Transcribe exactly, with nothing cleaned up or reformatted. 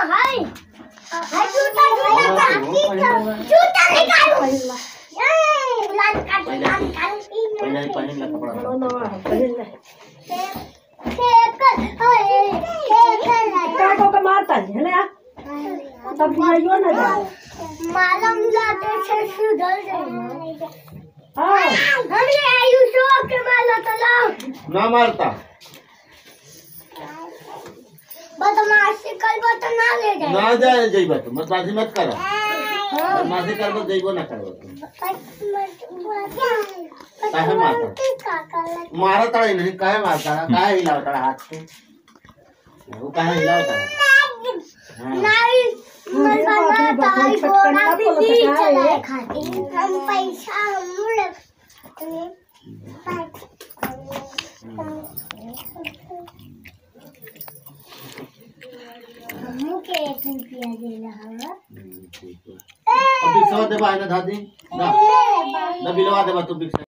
हाय हाय जूता जूता जूता निकालो ये लाल काट लाल काट पहले पहले का कपड़ा नो नो पहले ले खेकर ओए खेकर काटो का मारता है ना तब आइयो ना जा मालूम लाते से सुधर जाए हां अरे आयुषो के माला तो ना मारता बदमाशी करबो तो ना ले जाए ना जाए जइबा तो बदमाशी मत करो बदमाशी करबो जइबो ना करबो काहे मारता मारा ताड़ा नहीं काहे मारता काहे हिलावता हाथ से वो काहे हिलावता नहीं मैं बनाता है घोड़ा भी नहीं चलाए खाती हम पैसा हम ले हमू के एक रुपया दे रहा है अब बिक्सवा देबा है ना दादी ना ना बिलवा देबा तू बिक्स